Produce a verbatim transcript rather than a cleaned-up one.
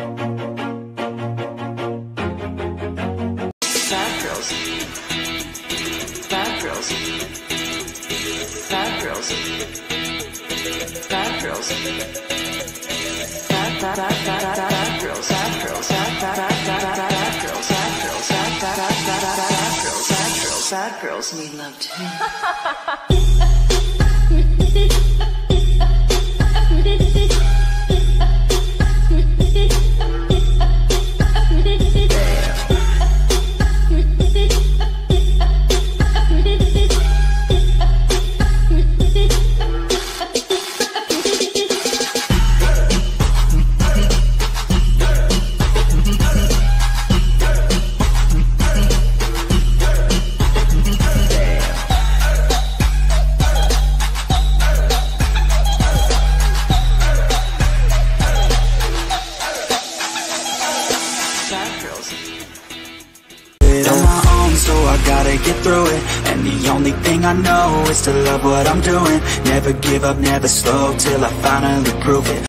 Bad girls. Bad girls. Bad girls. Bad girls. Bad bad bad bad bad girls. Bad girls. Bad bad bad bad bad girls. Bad girls. Bad bad bad bad bad girls. Bad girls. Bad girls need love too. On my own, so I gotta get through it. And the only thing I know is to love what I'm doing. Never give up, never slow, till I finally prove it.